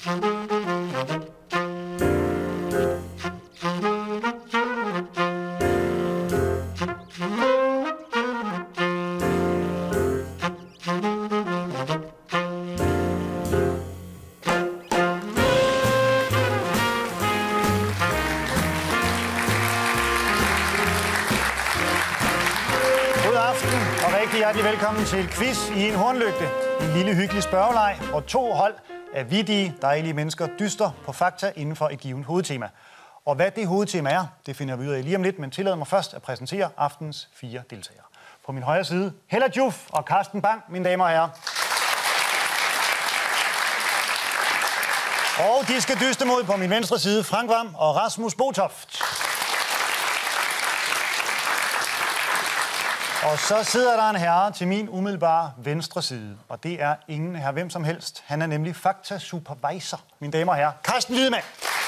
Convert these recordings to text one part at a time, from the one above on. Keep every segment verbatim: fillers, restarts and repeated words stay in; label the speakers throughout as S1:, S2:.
S1: Hjertelig velkommen til quiz i en hornlygte. En lille hyggelig spørgeleg, hvor to hold af vittige, dejlige mennesker dyster på fakta inden for et givet hovedtema. Og hvad det hovedtema er, det finder vi ud af lige om lidt, men tillad mig først at præsentere aftens fire deltagere. På min højre side, Hella Juf og Carsten Bang, mine damer og herrer. Og de skal dyste mod på min venstre side, Frank Hvam og Rasmus Botoft. Og så sidder der en herre til min umiddelbare venstre side, og det er ingen her hvem som helst. Han er nemlig fakta-supervisor, mine damer og herrer. Carsten Wiedemann.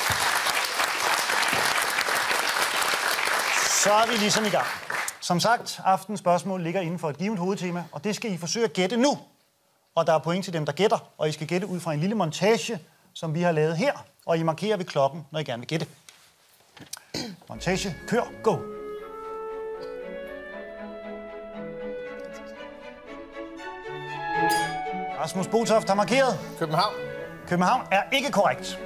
S1: Så er vi ligesom i gang. Som sagt, aftens spørgsmål ligger inden for et givet hovedtema, og det skal I forsøge at gætte nu. Og der er point til dem, der gætter, og I skal gætte ud fra en lille montage, som vi har lavet her, og I markerer ved klokken, når I gerne vil gætte. Montage, kør, go! Rasmus Botoft har markeret.
S2: København.
S1: København er ikke korrekt.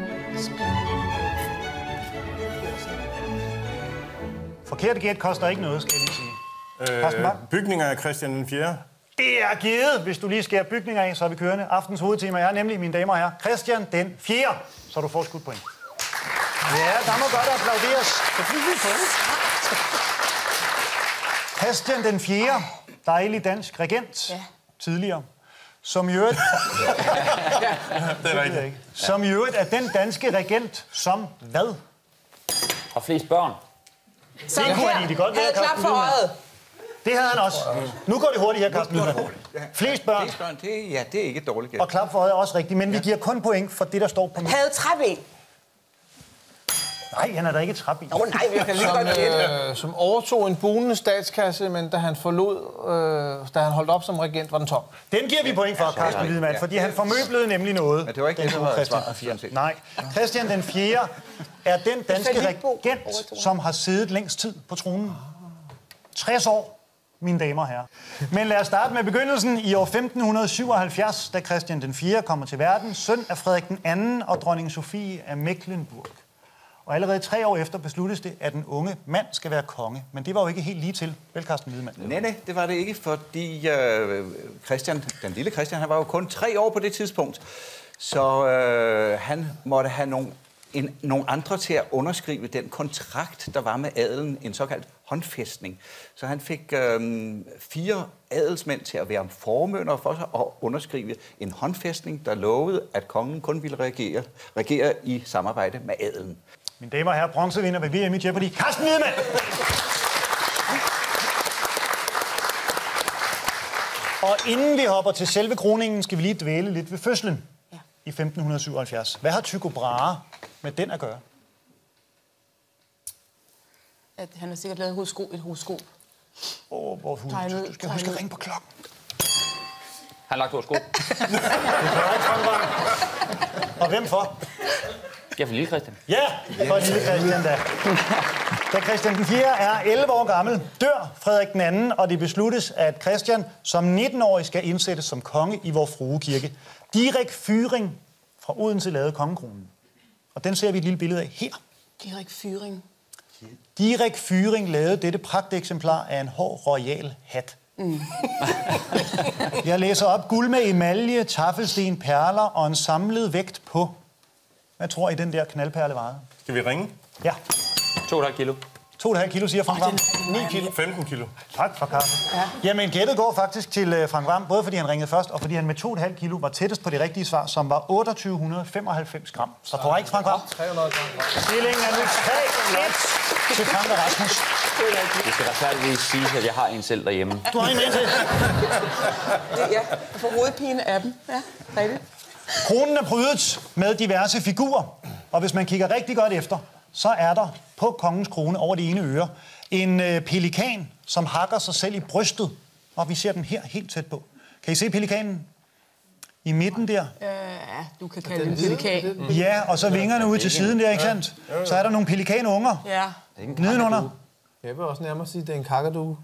S1: Forkert gæt koster ikke noget, skal jeg lige sige. Øh,
S2: bygninger af Christian den fjerde.
S1: Det er givet. Hvis du lige skærer bygninger af, så er vi kørende. Aftens hovedtema er nemlig, mine damer og herrer, Christian den fjerde. Så du får skudt point. Ja, der må godt applauderes. Christian den fjerde, dejlig dansk regent, ja. Tidligere. Som i øvrigt...
S2: det er rigtigt.
S1: Som i øvrigt er den danske regent som hvad?
S3: Har flest børn.
S1: Så det kunne han i det godt være,
S4: klap for øjet.
S1: Det havde han også. Nu går det hurtigt her, Carsten Wiedemann. Flest børn.
S5: Flest børn, det, ja, det er ikke dårligt gæt.
S1: Og klap for øjet er også rigtigt, men vi giver kun point for det, der står på mig.
S4: Havde træben.
S1: Nej, han er da ikke træben.
S4: Åh oh, nej, vi kan lige godt gætte.
S2: Øh, som overtog en bugnende statskasse, men da han forlod, øh, da han holdt op som regent, var den tom.
S1: Den giver vi point for, Carsten Wiedemann, fordi han formøblede nemlig noget.
S5: Men det var ikke det, der var svaret.
S1: Nej, Christian den fjerde er den danske regent, som har siddet længst tid på tronen. tres år, mine damer og herrer. Men lad os starte med begyndelsen i år femten syvoghalvfjerds, da Christian den fjerde kommer til verden, søn af Frederik den anden og dronning Sofie af Mecklenburg. Og allerede tre år efter besluttes det, at den unge mand skal være konge. Men det var jo ikke helt lige til, vel, Carsten Wiedemann?
S5: Nej, nej, det var det ikke, fordi øh, Christian, den lille Christian, han var jo kun tre år på det tidspunkt. Så øh, han måtte have nogle, en, nogle andre til at underskrive den kontrakt, der var med adelen, en såkaldt håndfæstning. Så han fik øh, fire adelsmænd til at være formønder for sig og underskrive en håndfæstning, der lovede, at kongen kun ville regere, regere i samarbejde med adelen.
S1: Mine damer og herrer, bronzevinder ved V M i Jeopardy, Carsten Wiedemann! Og inden vi hopper til selve kroningen, skal vi lige dvæle lidt ved fødslen ja. I femten syvoghalvfjerds. Hvad har Tycho Brahe med den at gøre?
S4: At han har sikkert lavet et horoskop. Et horoskop.
S1: Åh, oh, hvor du skal huske at ringe på klokken.
S3: Han har lagt horoskop.
S1: Og hvem for?
S3: Ja, for lille Christian.
S1: Ja, for lille Christian da. Da Christian den fjerde er elleve år gammel, dør Frederik den anden, og det besluttes, at Christian som nitten-årig skal indsættes som konge i Vor Frue Kirke. Direk Fyring fra Odense lavede kongekronen. Og den ser vi et lille billede af her.
S4: Direk Fyring.
S1: Direk Fyring lavede dette pragteksemplar af en hård royal hat. Mm. Jeg læser op: guld med emalje, taffelsten, perler og en samlet vægt på... Hvad tror I, den der knaldperle vejede?
S2: Skal vi ringe?
S1: Ja.
S3: to komma fem kilo.
S1: to komma fem kilo, siger Frank Hvam.
S2: ni kilo. femten kilo.
S1: Tak for kaffe. Ja. Jamen, gættet går faktisk til Frank Hvam, både fordi han ringede først, og fordi han med to komma fem kilo var tættest på det rigtige svar, som var otteogtyve femoghalvfems gram. Så korrekt, Frank Hvam.
S2: tre hundrede gram.
S1: Stillingen er nu tre et til Frank og Rasmus.
S3: Det skal retfærdigvis sige, at jeg har en selv derhjemme.
S1: Du har en med til.
S4: Ja, for hovedpine af dem. Ja, rigtigt.
S1: Kronen er prydet med diverse figurer, og hvis man kigger rigtig godt efter, så er der på kongens krone over det ene øre en øh, pelikan, som hakker sig selv i brystet, og vi ser den her helt tæt på. Kan I se pelikanen? I midten der.
S4: Ja, du kan kalde det pelikan.
S1: Ja, og så vingerne ud til siden der, ikke sandt? Så er der nogle pelikanunger
S4: Ja.
S1: nedenunder.
S2: Jeg vil også nærmere sige, at det er en kakadue.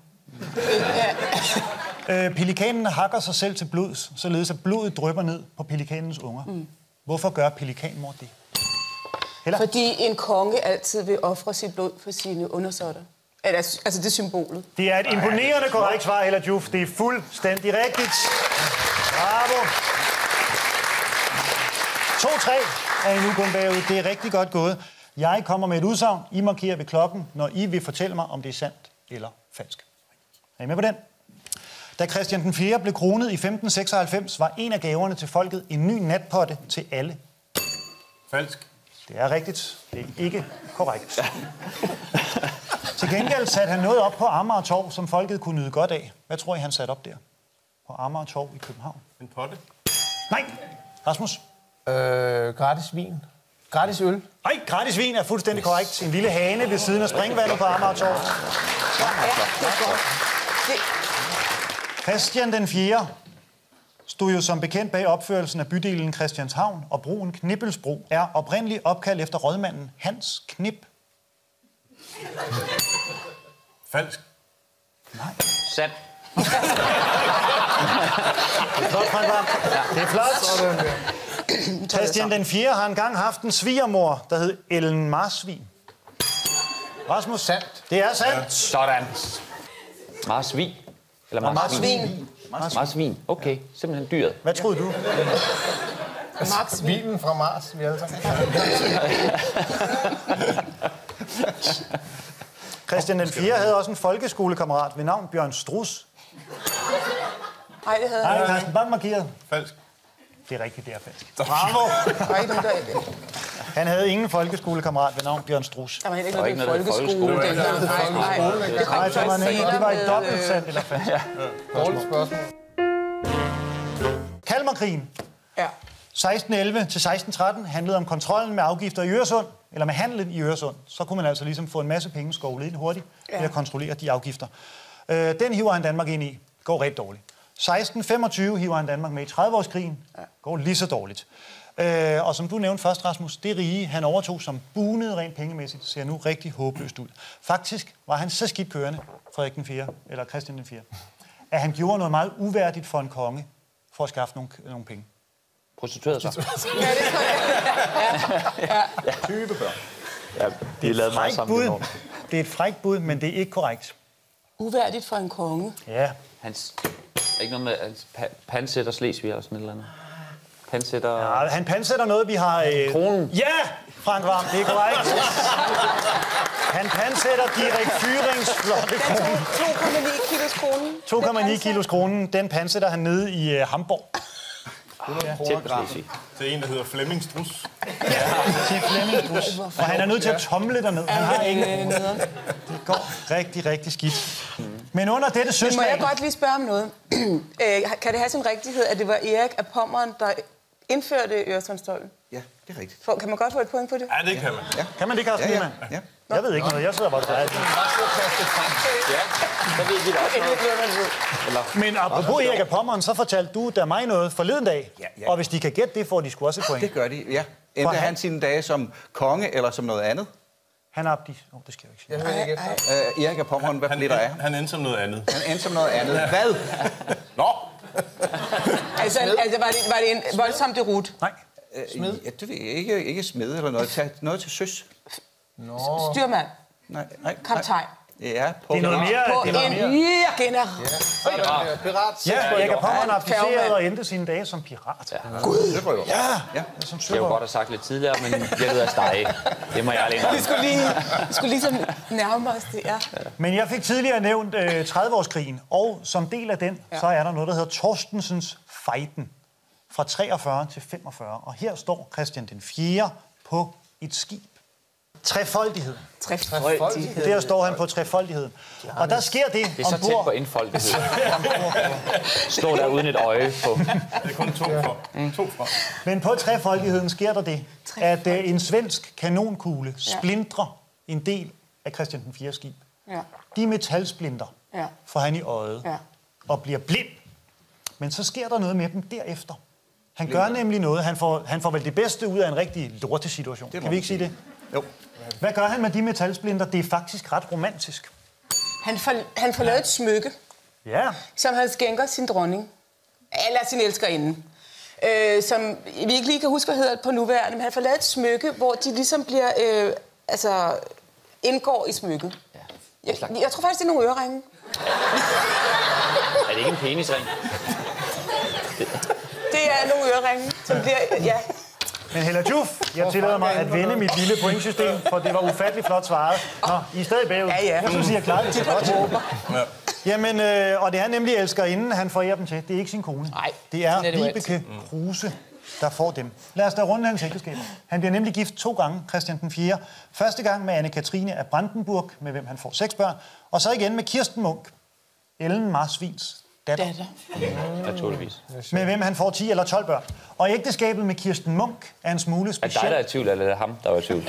S1: Øh, pelikanen hakker sig selv til blods, således at blodet drypper ned på pelikanens unger. Mm. Hvorfor gør pelikanmor det? Heller?
S4: Fordi en konge altid vil ofre sit blod for sine undersåtter. Altså, altså det er symbolet.
S1: Det er et imponerende korrekt svar, Hella Juf. Det er fuldstændig rigtigt. Bravo. to tre er I nu kun bagud. Det er rigtig godt gået. Jeg kommer med et udsagn. I markerer ved klokken, når I vil fortælle mig, om det er sandt eller falsk. Er I med på den? Da Christian den fjerde blev kronet i femten seksoghalvfems, var en af gaverne til folket en ny natpotte til alle.
S6: Falsk.
S1: Det er rigtigt. Det er ikke korrekt. Til gengæld satte han noget op på Amager Torv, som folket kunne nyde godt af. Hvad tror I, han satte op der? På Amager Torv i København.
S6: En potte.
S1: Nej. Rasmus?
S2: Øh, gratis vin. Gratis øl.
S1: Nej, gratis vin er fuldstændig korrekt. En lille hane ved siden af springvandet på Amager Torv.
S4: Ja, det er godt. Det...
S1: Christian den fjerde stod jo som bekendt bag opførelsen af bydelen Christianshavn, og broen Knippelsbro er oprindeligt opkaldt efter rådmanden Hans Knip.
S6: Falsk.
S1: Nej.
S3: Sand.
S1: Det er flot, Frank Hvam. Det er flot. Christian den fjerde har engang haft en svigermor, der hed Ellen Marsvin. Rasmus?
S2: Sandt.
S1: Det er sandt.
S3: Sådan. Marsvin. Eller marsvin.
S4: Marsvin.
S3: Marsvin. Okay, simpelthen dyret.
S1: Hvad troede du?
S4: Max
S2: Vinen fra Mars, vi alle sammen.
S1: Christian den fjerde havde også en folkeskolekammerat ved navn Bjørn Strus.
S4: Nej, det havde
S1: Nej,
S4: jeg.
S1: Carsten Bang markeret.
S6: Falsk.
S1: Det er rigtigt, det er falsk. Bravo.
S4: Nej, det er ikke.
S1: Han havde ingen folkeskolekammerat ved navn Bjørn Strus.
S4: Der var heller ikke
S3: Der var
S4: noget
S3: ikke
S4: med
S3: noget
S4: folkeskole.
S3: folkeskole.
S4: dengang. Nej, nej. Det kom
S1: Nej, det var,
S4: først
S1: en,
S4: senere
S1: det var et
S4: med,
S1: dobbelt
S4: øh,
S1: sandt eller falsk.
S2: Dårligt spørgsmål.
S1: Kalmarkrigen
S4: Ja.
S1: seksten elleve til seksten tretten handlede om kontrollen med afgifter i Øresund, eller med handlen i Øresund. Så kunne man altså ligesom få en masse penge skovlet ind hurtigt ved
S4: Ja.
S1: at kontrollere de afgifter. Øh, den hiver han Danmark ind i. Går rigtig dårligt. seksten femogtyve hiver han Danmark med i tredive-årskrigen. Går lige så dårligt. Øh, og som du nævnte først, Rasmus, det rige, han overtog som bunede rent pengemæssigt, ser nu rigtig håbløst ud. Faktisk var han så skidt kørende, Frederik den fjerde, eller Christian den fjerde, at han gjorde noget meget uværdigt for en konge, for at skaffe nogle, nogle penge.
S3: Prostitueret sig.
S4: Ja, det er ja.
S1: Tyve børn.
S3: Ja, de lavede meget sammen.
S1: Bud. Det er et frækt bud, men det er ikke korrekt.
S4: Uværdigt for en konge.
S1: Ja.
S3: Hans... Ikke noget med hans pa- pansætter Slesvig eller sådan et eller andet. Pansætter...
S1: Ja, han pansætter noget, vi har... Øh...
S3: Kronen.
S1: Ja, Frank Hvam, det er korrekt. Han pansætter Direk Fyrings flotte krone.
S4: to komma ni kilos kronen.
S1: to komma ni kilos kronen, den pansætter han nede i øh, Hamburg.
S3: Tæt på Slesvig.
S6: Det er en, der hedder Flemming Strus.
S1: Til Flemming Strus. Og han er nødt til at tomle derned. Han har ingen...
S4: Øh,
S1: Det går rigtig, rigtig skidt. Men under dette
S4: Men må jeg
S1: søslag...
S4: godt lige spørge om noget? Øh, kan det have sin rigtighed, at det var Erik af Pommern, der indførte Øresundstolden?
S5: Ja, det er rigtigt.
S4: For, kan man godt få et point på det?
S6: Ja, det kan man.
S5: Ja.
S1: Kan man det, Carsten
S5: Ja, ja.
S1: Niemann?
S5: Ja.
S1: Jeg ved ikke noget. Jeg sidder bare der.
S3: Ja, så ved vi det også noget.
S1: Men apropos Erik af Pommern, så fortalte du da mig noget forleden dag.
S5: Ja, ja.
S1: Og hvis de kan gætte det, får de sgu også et point.
S5: Det gør de, ja. Endte
S1: han-
S5: han sine dage som konge eller som noget andet?
S1: Han er abdi. Åh, oh, det skal jeg ikke sige.
S2: Jeg hører ikke efter.
S5: Uh, Erik af Pommern, hvad
S6: Han,
S5: blev der af?
S6: han, han endte som noget andet.
S5: Han endte som noget andet. Hvad?
S6: Nå!
S4: Altså, altså var, det, var det en voldsom derut?
S1: Nej.
S5: Smed? Ja, det ved jeg ikke. Ikke smed eller noget. Tag noget til søs.
S4: Styrmand?
S5: Nej, nej.
S4: Kaptajn?
S5: Ja, på...
S1: Det er noget mere...
S4: På
S1: Det er noget
S4: en
S1: mere.
S4: general?
S2: Pirat.
S1: Ja, Erik af Pommern
S4: Ja,
S1: abdicerede
S4: færgemand.
S1: og endte sine dage som pirat.
S5: Gud! Søprøver.
S1: Ja,
S5: Ja.
S1: som
S3: Jeg kunne godt
S1: søber.
S3: have sagt lidt tidligere, men jeg ved at stege. Det må jeg alene
S4: Vi skulle lige, vi skulle ligesom nærme os det, ja.
S1: Men jeg fik tidligere nævnt øh, tredive-årskrigen, og som del af den, ja. så er der noget, der hedder Torstensens Fejden fra treogfyrre til femogfyrre. Og her står Christian den fjerde på et skib. Trefoldighed.
S4: Trefoldighed.
S1: Der står han på trefoldigheden. Og der sker det,
S3: Det er så tæt på indfoldighed. Stå der uden et øje på.
S6: Det er kun to for. To for.
S1: Men på trefoldigheden sker der det, at øh, en svensk kanonkugle splintrer en del af Christian den fjerde skib.
S4: Ja.
S1: De metalsplinter
S4: Ja.
S1: får han i øjet
S4: Ja.
S1: og bliver blind. Men så sker der noget med dem derefter. Han gør nemlig noget. Han får, han får vel det bedste ud af en rigtig lortesituation. Kan vi ikke sige det?
S5: Jo.
S1: Hvad gør han med de metalsplinter? Det er faktisk ret romantisk.
S4: Han får, han får lavet et smykke,
S1: Ja.
S4: som han skænker sin dronning. Eller sin elskerinde. Øh, som vi ikke lige kan huske, hvad hedder på nuværende, men han får lavet et smykke, hvor de ligesom bliver, øh, altså, indgår i smykket. Jeg, jeg tror faktisk, det er nogle øreringe.
S3: Er det ikke en penisring?
S4: Det er nogle øreringe, som bliver, ja.
S1: Men Hella Juf, jeg tillader mig at vende mit lille pointsystem, for det var ufattelig flot svaret. Nå, I er stadig bagud.
S4: Ja, ja.
S1: Jeg synes, I har klaret det til godt. Jamen, øh, og det er nemlig elskerinden, han forærer dem til. Det er ikke sin kone.
S4: Nej,
S1: det er
S4: sådan er det jo
S1: Vibeke Kruse, der får dem. Lad os da runde hans ægteskaber. Han bliver nemlig gift to gange, Christian den fjerde. Første gang med Anne-Katrine af Brandenburg, med hvem han får seks børn. Og så igen med Kirsten Munk, Ellen Marsvins datter.
S4: Datter.
S3: Naturligvis.
S1: Med hvem han får ti eller tolv børn. Og ægteskabet med Kirsten Munk er en smule
S3: Er
S1: specielt.
S3: dig, der er i tvivl, eller er det ham, der var i tvivl?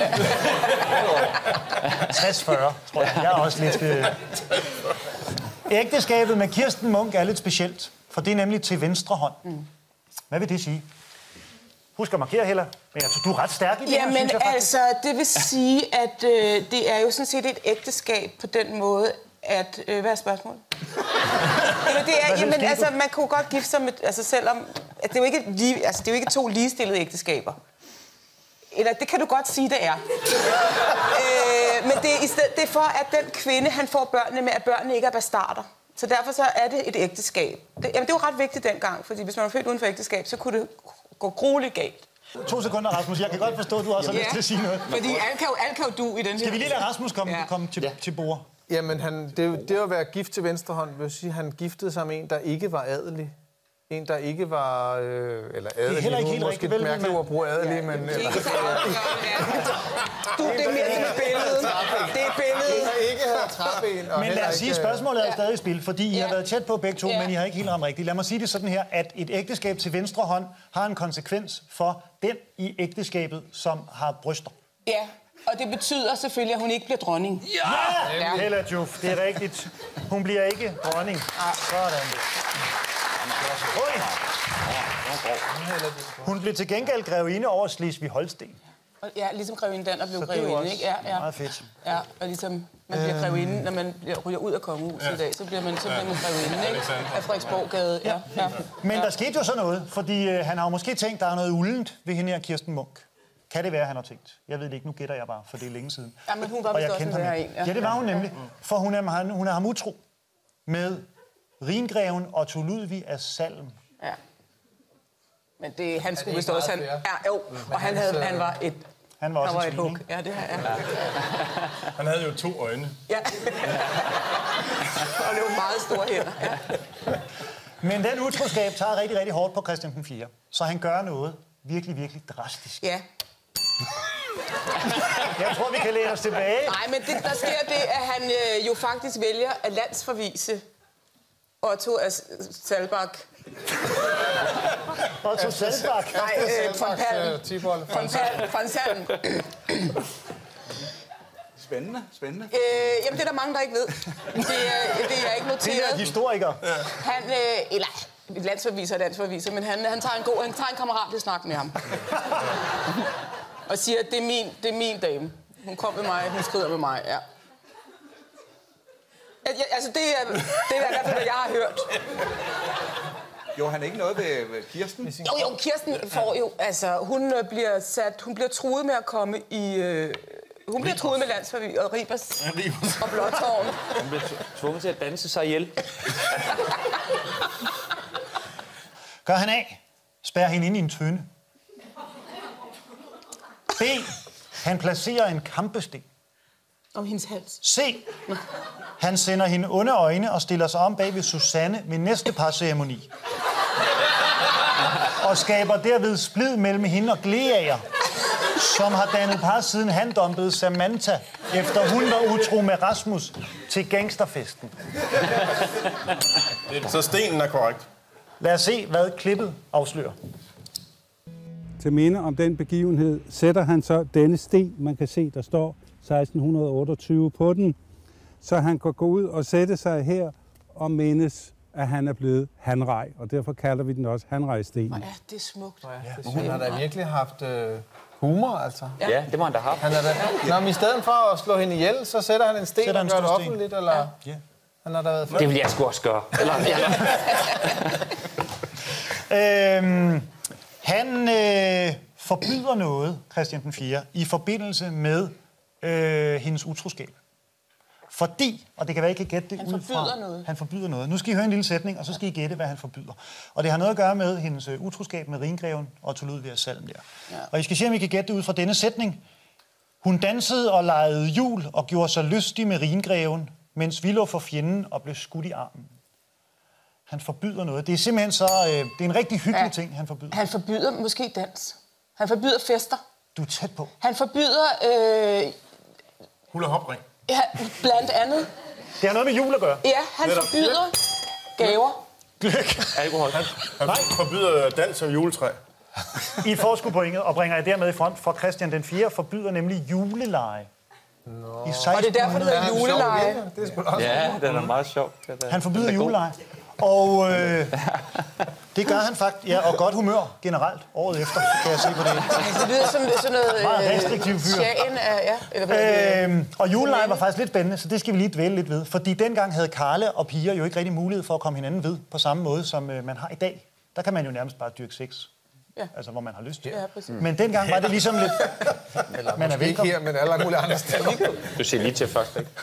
S1: tres fyrre, tror jeg. Jeg er også lidt... Øh... Ægteskabet med Kirsten Munk er lidt specielt, for det er nemlig til venstre hånd. Mm. Hvad vil det sige? Husk at markere, Hella. Men altså, du er ret stærk i det her,
S4: Jamen
S1: synes jeg faktisk.
S4: altså, det vil sige, at øh, det er jo sådan set et ægteskab på den måde, at... Øh, hvad er spørgsmålet? jamen, det er, jamen altså, man kunne godt gifte sig med... Altså, selvom... Altså, det, er jo ikke lige, altså, det er jo ikke to ligestillede ægteskaber. Eller det kan du godt sige, det er. øh, men det er, i sted, det er for, at den kvinde, han får børnene med, at børnene ikke er bastarder. Så derfor så er det et ægteskab. Det, jamen, det var ret vigtigt dengang, fordi hvis man var født uden for ægteskab, så kunne det gå grueligt galt.
S1: To sekunder, Rasmus. Jeg kan godt forstå, at du også har
S4: Ja,
S1: lyst til at sige noget.
S4: fordi alt kan jo, alt kan jo du i den her...
S1: Skal vi lige lade Rasmus komme,
S4: Ja.
S1: komme til, til bord?
S2: Jamen, han, det, det at være gift til venstre hånd, vil sige, at han giftede sig med en, der ikke var adelig. En, der ikke var... Øh, eller adelig.
S1: heller ikke
S2: Nu
S1: helt
S2: er
S1: rigtigt,
S2: måske
S1: vel,
S2: et mærkeligt
S1: men-
S2: ord at bruge adelig,
S4: Ja.
S2: men...
S4: Det er
S2: Eller,
S4: ikke så Du, det er mere som et billede. Det er et billede.
S2: der ikke havde træben. Og
S1: Men
S2: heller
S1: lad os sige, at
S2: ikke,
S1: spørgsmålet er stadig i spil, fordi I har
S4: Ja.
S1: været tæt på begge to,
S4: Ja.
S1: men I har ikke helt ramt rigtigt. Lad mig sige det sådan her, at et ægteskab til venstre hånd har en konsekvens for den i ægteskabet, som har bryster.
S4: Ja, og det betyder selvfølgelig, at hun ikke bliver dronning.
S1: Ja! Hella Juf, det er rigtigt. Hun bliver ikke dronning. Sådan det. Oj. Hun blev til gengæld grevinde over Slesvig-Holsten.
S4: Og ja, ligesom grevinde Danner blev
S1: Så det er jo
S4: grevinde,
S1: også
S4: ikke? Ja, ja.
S1: meget fedt.
S4: Ja, og ligesom man bliver grevinde, når man bliver, ryger ud af kongehuset ja. i dag, så bliver man, så bliver man grevinde, ikke? Af Frederiksborggade, ja. ja.
S1: Men der skete jo så noget, fordi øh, han har jo måske tænkt, der er noget uldent ved hende her Kirsten Munk. Kan det være, han har tænkt? Jeg ved det ikke, nu gætter jeg bare, for det er længe siden.
S4: Ja, men hun var
S1: Og
S4: vist
S1: jeg
S4: også
S1: kendte
S4: en
S1: ham
S4: værre
S1: ikke.
S4: en, ja.
S1: Ja, det var hun nemlig. For hun er, han, hun er ham utro med Rhingreven Otto Ludvig af Salm.
S4: Ja. Men det, han skulle vist
S2: ikke
S4: også... Han,
S2: meget
S4: ja, jo, og han, havde, han var et...
S1: Han var også
S4: Han var
S1: et
S4: et
S1: svin,
S4: hug.
S1: ikke?
S4: Ja, det har jeg.
S6: Han havde jo to øjne.
S4: Ja. og det var meget store hænder. Ja.
S1: Men den utroskab tager rigtig, rigtig hårdt på Christian den fjerde. Så han gør noget virkelig, virkelig drastisk.
S4: ja.
S1: Jeg tror, vi kan læne os tilbage.
S4: Nej, men det, der sker det, at han øh, jo faktisk vælger at landsforvise Otto af Salbak.
S1: Otto Salbak.
S4: Nej, øh, von Palm.
S2: Tibold.
S4: Von Palm. Von Salm.
S5: Spændende, spændende.
S4: Øh, jamen, det er der mange, der ikke ved. Det er, det er ikke
S1: Det er
S4: noteret.
S1: historiker.
S4: Han, øh, eller landsforviser og landsforviser, men han, han, tager en god, han tager en kammerat til at snakke med ham. Og siger, at det er min, det er min dame. Hun kom med mig, hun skrider med mig, ja. Ja, altså, det er, det er i hvert fald, hvad jeg har hørt.
S5: Jo, han er ikke noget ved, ved Kirsten.
S4: Jo, jo, Kirsten får jo, altså, hun øh, bliver sat, hun bliver truet med at komme i, øh, hun bliver truet med landsforvis og Ribers og Blåtårn.
S3: Hun blev tvunget til at danse sig ihjel.
S1: Gør han af. Spærrer hende ind i en tønde. B. Han placerer en kampesten.
S4: Om hendes hals.
S1: C. Han sender hende onde øjne og stiller sig om bag ved Susanne ved næste parceremoni. Og skaber derved splid mellem hende og Gleager, som har dannet par siden han dumpede Samantha, efter hun var utro med Rasmus til gangsterfesten.
S6: Så stenen er korrekt.
S1: Lad os se, hvad klippet afslører.
S7: Til minde om den begivenhed sætter han så denne sten, man kan se, der står seksten otteogtyve på den, så han kan gå ud og sætte sig her og mindes at han er blevet hanrej, og derfor kalder vi den også hanrejsten.
S4: Ja, det er smukt.
S2: Ja, hun har da virkelig haft øh, humor, altså.
S3: Ja. ja, det må han da have.
S2: Han er da, når man i stedet for at slå hende ihjel, så sætter han en sten
S1: Sætter
S2: og
S1: en
S2: gør det
S1: stor sten.
S2: offentligt, eller...
S1: Ja.
S2: Han har da været...
S3: Det vil jeg sgu også gøre. Eller, ja.
S1: øhm, han øh, forbyder noget, Christian den fjerde, i forbindelse med øh, hendes utroskab. Fordi, og det kan være, I kan gætte det
S4: Han
S1: ud
S4: forbyder
S1: fra...
S4: noget.
S1: Han forbyder noget. Nu skal I høre en lille sætning, og så skal I gætte, hvad han forbyder. Og det har noget at gøre med hendes øh, utroskab med Rhingreven og Otto Ludvig af Salm der. Ja. Og I skal se, om I kan gætte det ud fra denne sætning. Hun dansede og legede jul og gjorde sig lystig med Rhingreven, mens vi lå for fjenden og blev skudt i armen. Han forbyder noget. Det er simpelthen så... Øh, det er en rigtig hyggelig ja. ting, han forbyder.
S4: Han forbyder måske dans. Han forbyder fester.
S1: Du er tæt på.
S4: Han forbyder... Øh,
S6: Hula hopring.
S4: ja, blandt andet.
S1: Det har noget med jul at gøre.
S4: Ja, han
S6: Netop.
S4: forbyder gaver.
S1: Gløk.
S3: Alkohol.
S6: Han, han forbyder dans og juletræ.
S1: I får sgu pointet, og bringer jeg dermed i front, for Christian den fjerde forbyder nemlig juleleje. No.
S4: Og det er derfor, det hedder juleleje.
S2: Det er sgu da også...
S3: Ja, det er meget sjovt.
S1: Han forbyder juleleje. Og øh, det gør han faktisk, ja, og godt humør generelt året efter, kan jeg se på det.
S4: Det lyder som sådan noget...
S1: Meget restriktiv fyr.
S4: Sjagen af... Ja, eller hvad
S1: Øhm, og juleleje var faktisk lidt spændende, så det skal vi lige dvæle lidt ved. Fordi dengang havde Karle og piger jo ikke rigtig mulighed for at komme hinanden ved på samme måde, som øh, man har i dag. Der kan man jo nærmest bare dyrke sex.
S4: Ja.
S1: Altså, hvor man har lyst til.
S4: Ja, præcis.
S1: Men dengang var det ligesom lidt...
S2: Eller
S1: Man er
S2: måske ikke
S1: velkommen.
S2: her, men alle mulige andre steder.
S3: Du siger lige til først, ikke?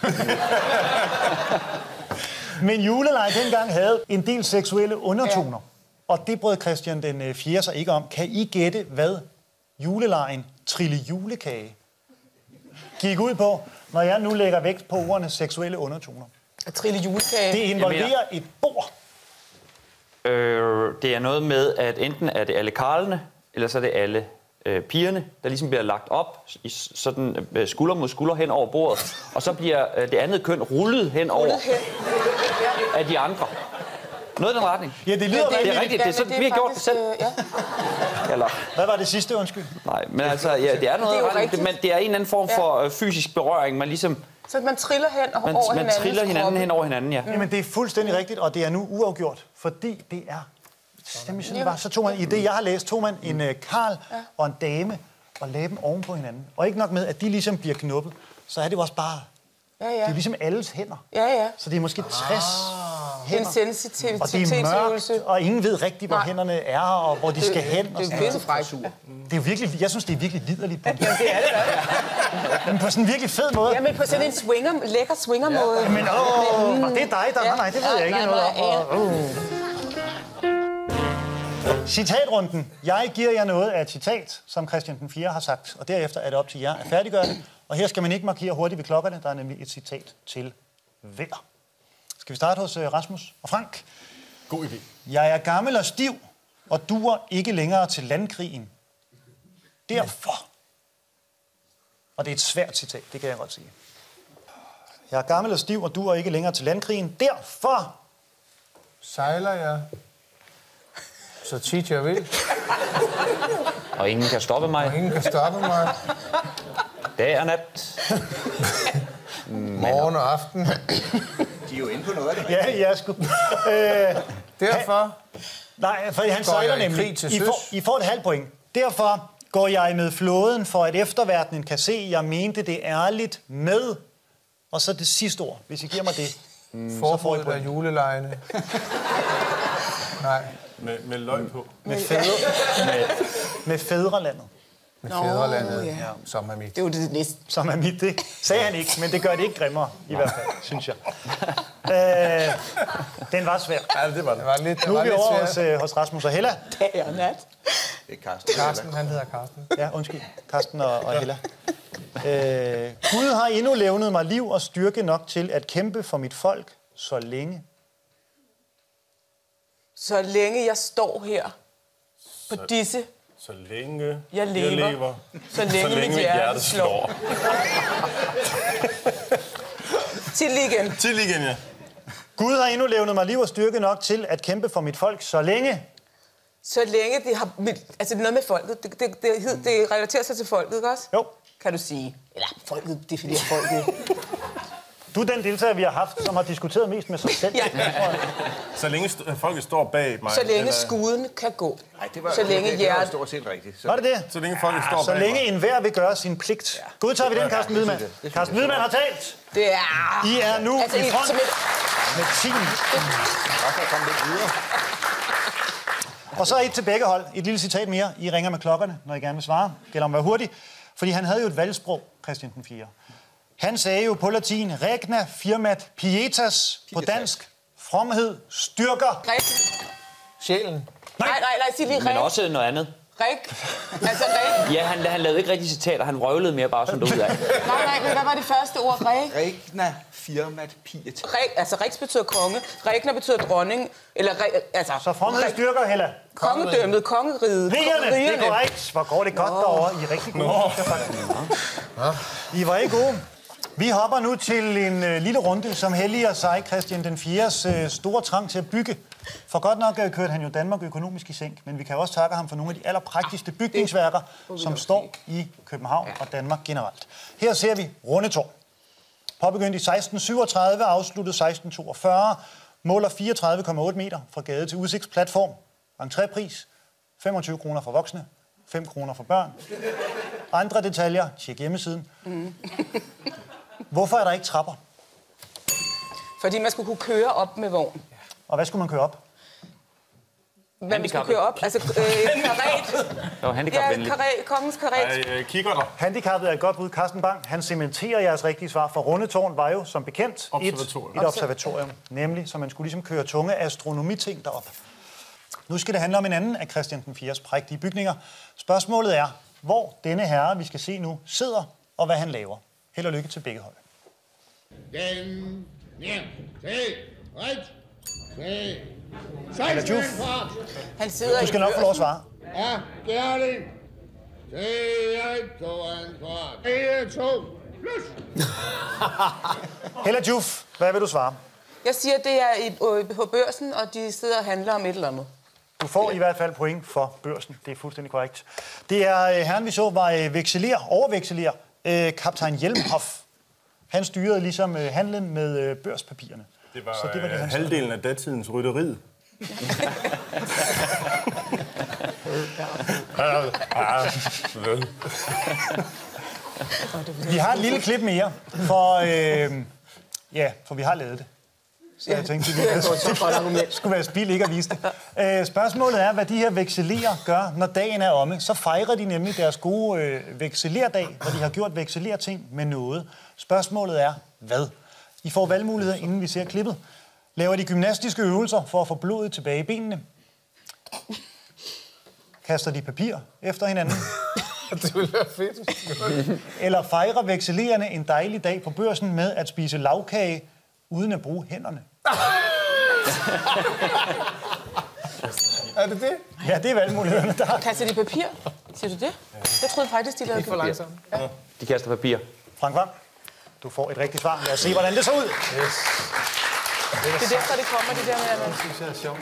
S1: Men juleleje dengang havde en del seksuelle undertoner. Ja. Og det brød Christian den fjerde sig ikke om. Kan I gætte, hvad julelejen Trille Julekage gik ud på, når jeg nu lægger vægt på ordene seksuelle undertoner?
S4: At trille julekage.
S1: Det involverer et bord.
S3: Øh, det er noget med, at enten er det alle karlene, eller så er det alle øh, pigerne, der ligesom bliver lagt op i sådan øh, skulder mod skulder hen over bordet, og så bliver øh, det andet køn rullet hen over
S4: Rullet hen.
S3: af de andre. Noget i den retning.
S1: Ja, det lyder
S4: Men
S1: rigtigt.
S3: Det er rigtigt, det er sådan, vi har gjort det selv.
S4: Øh, ja.
S3: Eller,
S1: Hvad var det sidste, undskyld?
S3: nej, men altså, ja, det er noget,
S4: Det er jo
S3: retning,
S4: rigtigt.
S3: men det er en eller anden form for øh, fysisk berøring, man ligesom,
S4: Så man triller hen og
S3: man,
S4: over
S3: man
S4: hinandens
S3: triller hinanden
S4: kroppe.
S3: hen over hinanden, ja.
S1: Jamen, det er fuldstændig rigtigt, og det er nu uafgjort, fordi det er... Jamen, sådan var. Så tog man, i det, jeg har læst, tog man en uh, karl og en dame og lagde dem oven på hinanden. Og ikke nok med, at de ligesom bliver knuppet, så er det jo også bare...
S4: Ja, ja.
S1: Det er ligesom alles hænder.
S4: Ja, ja.
S1: Så det er måske tres
S4: Det er en
S1: hænder.
S4: sensitiv
S1: Og det er mørkt, og ingen ved rigtigt, hvor
S4: Nej.
S1: hænderne er, og hvor de skal hen. Og
S4: Det
S1: sådan
S4: er
S1: noget.
S4: pissefrækt.
S1: Det er jo virkelig, jeg synes, det er virkelig liderligt på,
S4: Ja, det er det da.
S1: men på sådan en virkelig fed måde.
S4: Ja, men på sådan en swinger, lækker swingermåde.
S1: Men åh, var det dig, der... Nej, nej, det ved jeg ikke
S4: Nej,
S1: noget
S4: nej,
S1: om. Og, uh. Citatrunden. Jeg giver jer noget af et citat, som Christian den fjerde har sagt, og derefter er det op til jer at færdiggøre det. Og her skal man ikke markere hurtigt ved klokkerne, der er nemlig et citat til hver. Skal vi starte hos uh, Rasmus og Frank?
S6: God idé.
S1: Jeg er gammel og stiv, og duer ikke længere til landkrigen. Derfor. Og det er et svært citat, det kan jeg godt sige. Jeg er gammel og stiv, og duer ikke længere til landkrigen. Derfor.
S2: Sejler jeg så tit jeg vil,
S3: Og ingen kan stoppe mig.
S2: og ingen kan stoppe mig.
S3: Dag og nat.
S2: Morgen og aften.
S5: De er jo inde på noget af det.
S1: Ja, ja, sgu. Øh,
S2: Derfor
S1: nej, for han
S2: Går
S1: sejler
S2: jeg i
S1: nemlig.
S2: krig til
S1: I
S2: søs?
S1: får, I får et halvt point. Derfor går jeg med flåden, for at efterverdenen kan se, jeg mente det ærligt med. Og så det sidste ord, hvis I giver mig det. Mm,
S2: forbuddet af julelejene. Nej,
S6: Med, med løg på.
S1: Med, fædre, med, med fædrelandet,
S2: med
S4: Nå,
S2: fædrelandet,
S4: ja.
S2: som er mit.
S4: Det er jo det næste.
S1: som er mit. Det sagde han ikke, men det gør det ikke grimmere, i hvert fald, synes jeg. Øh, den var svær.
S6: Ja, det var det.
S2: Det var lidt, det
S1: Nu
S2: var
S1: er vi
S2: lidt
S1: over hos,
S2: svært.
S1: øh, hos Rasmus og Hella.
S4: Dag og nat.
S5: Det er Karsten.
S2: Karsten, han hedder Karsten.
S1: Ja, undskyld. Karsten og, og Hella. Øh, Gud har endnu levnet mig liv og styrke nok til at kæmpe for mit folk så længe.
S4: Så længe jeg står her på disse,
S6: Så længe
S4: jeg lever,
S6: jeg lever
S4: så længe,
S6: så længe
S4: mit hjerte slår. Til lige igen.
S6: Til igen, ja.
S1: Gud har endnu levnet mig liv og styrke nok til at kæmpe for mit folk så længe.
S4: Så længe det har... mit- Altså, det er noget med folket. Det, det, det, det relaterer sig til folket, ikke også?
S1: Jo.
S4: Kan du sige. Eller, folket definerer folket.
S1: Du er den deltager, vi har haft, som har diskuteret mest med sig selv.
S4: Ja.
S6: Så længe st- folket står bag mig.
S4: Så længe
S6: eller...
S4: skuden kan gå.
S5: Nej, det var,
S4: så længe
S5: det, det var
S4: hjertet...
S5: stort set rigtigt. Så...
S1: Var det det?
S6: Så længe folket står
S1: Så
S6: bag
S1: længe
S6: mig.
S1: enhver vil gøre sin pligt. Ja. Godtager vi den, Carsten
S5: Ja,
S1: Wiedemann?
S5: det synes jeg.
S1: Carsten Wiedemann har talt.
S4: Det er...
S1: I er nu
S4: Altså,
S1: i
S4: i-
S1: front
S4: som et...
S1: med ti.
S5: Og så kom lidt videre.
S1: Og så et til begge hold. Et lille citat mere. I ringer med klokkerne, når I gerne vil svare. Gælder om at være hurtig. Fordi han havde jo et valgsprog, Christian den fjerde. Han sagde jo på latin, regna firmat pietas, på dansk, fromhed, styrker.
S4: Rik.
S2: Sjælen.
S4: Nej, nej, nej, sig lige
S3: Men
S4: Rik.
S3: også noget andet.
S4: Rik. Altså Rik.
S3: Ja, han, han lavede ikke rigtig citater, han vrøvlede mere bare sådan derudad.
S4: Nej, nej, men hvad var det første ord? Rik.
S5: Regna firmat piet.
S4: Rik, altså Riks betyder konge. Regner betyder dronning. Eller Rik, altså...
S1: Så fromhed, styrker, Hella.
S4: Kongedømmet, kongeriget.
S1: Rigerne, det er korrekt. Hvor går det godt derovre. I er rigtig gode. I var ikke gode. Vi hopper nu til en øh, lille runde, som helliger sig Christian den fjerdes øh, store trang til at bygge. For godt nok øh, kørte han jo Danmark økonomisk i sænk, men vi kan også takke ham for nogle af de allerprægtigste bygningsværker, som står i København og Danmark generelt. Her ser vi Rundetårn. Påbegyndt i seksten syvogtredive, afsluttet seksten toogfyrre, måler fireogtredive komma otte meter fra gade til udsigtsplatform. Entrépris, femogtyve kroner for voksne, fem kroner for børn. Andre detaljer, tjek hjemmesiden. Mm. Hvorfor er der ikke trapper?
S4: Fordi man skulle kunne køre op med vogn.
S1: Og hvad skulle man køre op?
S4: Hvad man skulle køre op? Altså, øh, karet.
S3: Det var
S4: Ja,
S3: handicapvenligt.
S4: karet, kongens karet.
S6: Ej, øh, kigger der.
S1: Handicappet er et godt bud. Carsten Bang, han cementerer jeres rigtige svar, for Rundetårn var jo som bekendt et,
S6: Observatorium.
S1: et observatorium. Nemlig, så man skulle ligesom køre tunge astronomiting derop. Nu skal det handle om en anden af Christian den fjerdes prægtige bygninger. Spørgsmålet er, hvor denne herre, vi skal se nu, sidder, og hvad han laver. Held og lykke til begge hold.
S8: Den, ja, se, ret, se,
S1: Eller Juf.
S4: Han sidder
S1: Du skal nok få lov at svare.
S8: Ja, Gerling. Se, et, to, en, kvart. Et, to, plus.
S1: Hella Juf, hvad vil du svare?
S4: Jeg siger, det er i, øh, på børsen, og de sidder og handler om et eller andet.
S1: Du får i hvert fald point for børsen. Det er fuldstændig korrekt. Det er øh, herren, vi så, var øh, vekselerer, overvekselerer, øh, kaptajn Hjelmhoff. Han styrede ligesom øh, handlen med øh, børspapirerne.
S6: Det var,
S1: Så det var det, han
S6: øh, halvdelen af datidens rytteriet.
S1: Vi har et lille klip mere, for, øh, ja, for vi har lavet det. Så jeg tænkte, det skulle være spild ikke at vise det. Øh, spørgsmålet er, hvad de her vekselerer gør, når dagen er omme. Så fejrer de nemlig deres gode øh, vekselerdag, hvor de har gjort vekselerting med noget. Spørgsmålet er, hvad? I får valgmuligheder, inden vi ser klippet. Laver de gymnastiske øvelser for at få blodet tilbage i benene? Kaster de papir efter hinanden?
S2: Det ville være fedt.
S1: Eller fejrer vekselererne en dejlig dag på børsen med at spise lavkage uden at bruge hænderne?
S2: Er det det?
S1: Ja, det er valgmulighederne, der har.
S4: Kaster de papir? Siger du det? Jeg troede faktisk, de lavede
S2: Ikke for
S4: papir.
S2: langsomt.
S3: De kaster papir.
S1: Frank Vam, du får et rigtigt svar. Lad os se, hvordan det så ud.
S2: Yes.
S4: Det er derfor, det kommer, det der med, at man...
S2: Det synes jeg er sjovt.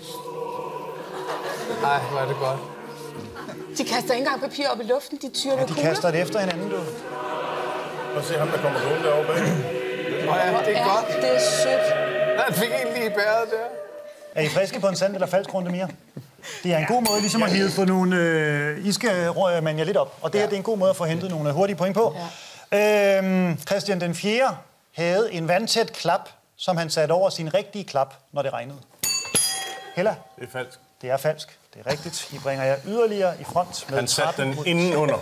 S2: Ej, hvor er det godt.
S4: De kaster ikke engang papir op i luften, de tyrer
S1: Ja,
S4: med
S1: de
S4: kugler.
S1: kaster det efter hinanden, du.
S6: Og se ham, der kommer gående derovre bag.
S2: Nå ja, det er
S4: Ja,
S2: godt.
S4: det er sødt.
S2: Han fik en lige i bæret der.
S1: Er I friske på en sand eller falsk runde mere? Det er en god måde ligesom at hive på nogle... Øh, I skal røre man jer lidt op. Og det her det er en god måde at få hentet nogle hurtige point på. Ja. Øhm, Christian den fjerde havde en vandtæt klap, som han satte over sin rigtige klap, når det regnede. Hella,
S6: Det er falsk.
S1: det er falsk. Det er rigtigt. I bringer jer yderligere i front med
S6: Han satte
S1: tretten
S6: den
S1: mod-
S6: indenunder.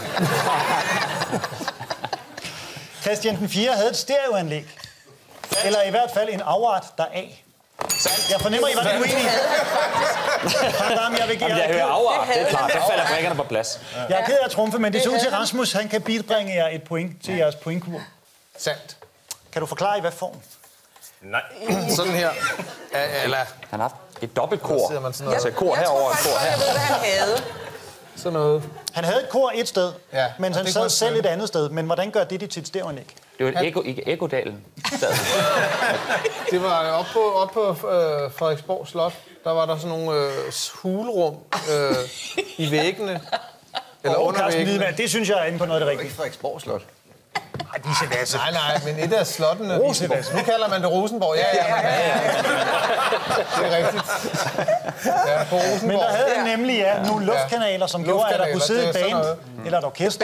S1: Christian den fjerde havde et stereoanlæg. Eller i hvert fald en afart deraf. Jeg fornemmer, I var lidt uenige. Jamen, jeg vil
S3: Jamen, jeg hører afart, det er klart. Så falder brækkerne på plads.
S1: Jeg er ked af at trumfe, men det ser ud til, at Rasmus han kan bibringe jer et point til jeres pointkur.
S2: Sandt.
S1: Kan du forklare i hvad form?
S6: Nej.
S2: Sådan her. Ja, eller
S3: Han har haft et dobbeltkor.
S2: sidder man sådan noget.
S3: Altså et kor
S4: Jeg
S3: herover
S4: tror
S3: og et
S4: faktisk
S3: kor
S4: godt,
S3: her.
S4: jeg ved, hvad han havde.
S2: sådan noget.
S1: Han havde et kor et sted,
S2: Ja,
S1: men
S2: og
S1: han
S2: det
S1: sad
S2: kunne
S1: selv
S2: han-
S1: et andet sted. Men hvordan gør det det til et stereoanlæg?
S3: Det var et ekko, ikke Ekkodalen. Sad.
S2: Det var oppe på, op på øh, Frederiksborg Slot. Der var der sådan nogle øh, hulrum øh, i væggene. Eller
S1: Og
S2: under
S1: Carsten
S2: væggene.
S1: Wiedemann, det synes jeg er inde på noget af det
S5: Ikke
S1: rigtige.
S5: Frederiksborg Slot.
S1: Ej, det Visevasse.
S2: Nej, nej, men et af slottene... Rosenborg. Nu kalder man det Rosenborg. Ja, ja, ja. ja, ja. Det er rigtigt. Ja, på Rosenborg.
S1: Men der havde ja. nemlig ja, nogle luftkanaler, som gjorde, at der kunne sidde et band, eller et orkester.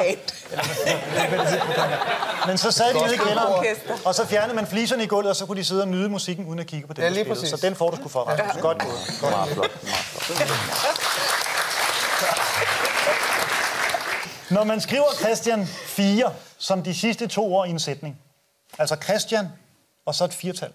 S1: Men så sad de nede i kælderen, og så fjernede man fliserne i gulvet, og så kunne de sidde og nyde musikken, uden at kigge på den,
S2: ja,
S1: der spillede. Så den får du sgu for, Rasmus. Godt gået. Godt flot. Når man skriver Christian fire som de sidste to ord i en sætning, altså Christian og så et firtal,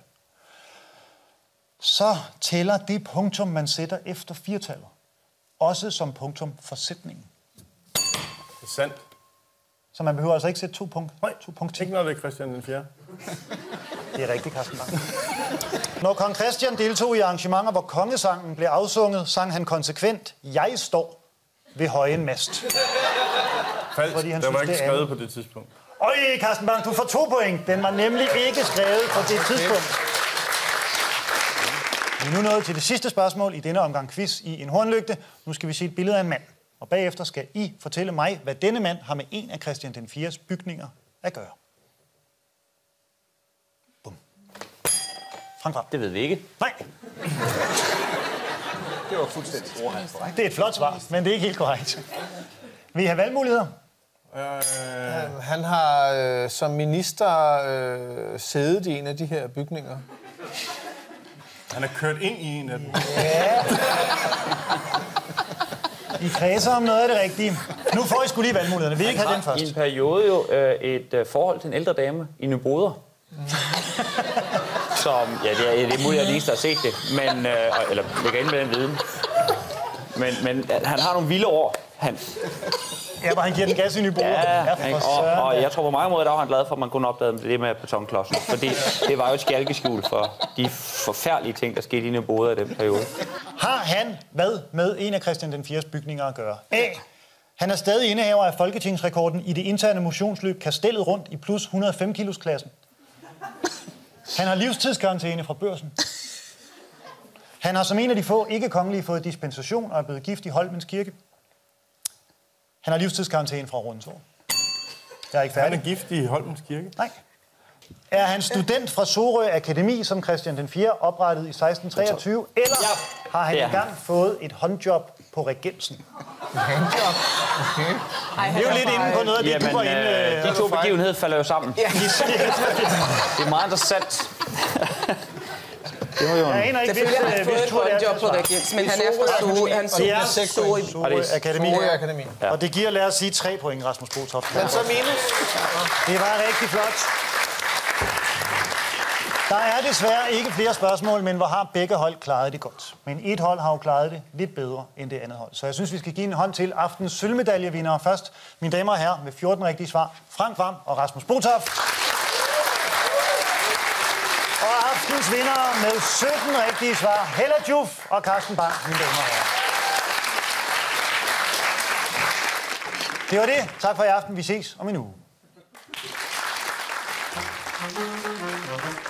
S1: så tæller det punktum, man sætter efter firtallet, også som punktum for sætningen.
S6: Det er sandt.
S1: Så man behøver altså ikke sætte to punkt.
S6: Nej,
S1: to punkt
S6: ikke når det er Christian den fjerde.
S1: Det er rigtigt, Carsten Bang. Når kong Christian deltog i arrangementer, hvor kongesangen blev afsunget, sang han konsekvent, jeg står ved højen mast.
S6: Falsk.
S1: Fordi han
S6: der var
S1: synes,
S6: ikke
S1: det
S6: skrevet på det tidspunkt.
S1: Øj, Carsten Bang, du får to point. Den var nemlig ikke skrevet på det tidspunkt. Vi er nu nået til det sidste spørgsmål i denne omgang quiz i en hornlygte. Nu skal vi se et billede af en mand. Og bagefter skal I fortælle mig, hvad denne mand har med en af Christian den fjerdes bygninger at gøre. Bum. Frank Hvam.
S3: Det ved vi ikke.
S1: Nej.
S5: Det var fuldstændig ordret korrekt.
S1: Det er et flot svar, men det er ikke helt korrekt. Vil I have valgmuligheder?
S2: Øh... Han, han har øh, som minister øh, siddet i en af de her bygninger.
S6: Han er kørt ind i en af dem.
S1: Ja. I kredser om noget af det rigtige. Nu får I sgu lige valgmulighederne. Vil I ikke have den først?
S3: I en periode jo øh, et øh, forhold til en ældre dame i Nyboder. Som, ja, det er, det er muligt, at jeg lige har set det, men, øh, eller ligger inde med den viden. Men, men han har nogle vilde år, han.
S1: Ja, hvor han giver den gas i Nyboder.
S3: Ja,
S1: ja
S3: han, og, og jeg tror på mange måder, der var han glad for, at man kunne opdage det med betonklodsen. Fordi det var jo et skjalkeskjul for de forfærdelige ting, der skete i Nyboder i den periode.
S1: Har han hvad med en af Christian den fjerdes bygninger at gøre? A. Han er stadig indehaver af folketingsrekorden i det interne motionsløb Kastellet rundt i plus et hundrede og fem kilos klassen. Han har livstidskarantæne fra Børsen. Han har som en af de få ikke-kongelige fået dispensation og er blevet gift i Holmens Kirke. Han har livstidskarantæne fra Rundensår. Jeg er ikke færdig.
S6: Han er gift i Holmens Kirke?
S1: Nej. Er han student fra Sorø Akademi, som Christian den fjerde oprettede i seksten treogtyve, eller ja, har han engang fået et håndjob på Regensen?
S2: Håndjob? Okay.
S1: Det er jo lidt inde på noget af det,
S3: Jamen,
S1: du var inde...
S3: Øh, de to begivenheder falder jo sammen.
S4: Ja.
S3: Det er meget interessant. Det var jo en...
S1: Jeg aner ikke,
S4: Selvfølgelig har han fået et håndjob på Regens, men han er fra Sorø. Han
S1: er
S4: Sorø
S1: Sorø Akademi.
S2: Sorø Akademi.
S1: Ja. Og det giver, lad os sige, tre point, Rasmus Botoft.
S2: Men så minus.
S1: Det var rigtig flot. Der er desværre ikke flere spørgsmål, men hvor har begge hold klaret det godt. Men et hold har jo klaret det lidt bedre end det andet hold. Så jeg synes, vi skal give en hånd til aftens sølvmedaljevindere først. Mine damer og herrer, med fjorten rigtige svar. Frank Hvam og Rasmus Botoft. Og aftens vinder med sytten rigtige svar. Hella Juf og Carsten Bang, mine damer og herrer. Det var det. Tak for i aften. Vi ses om en uge.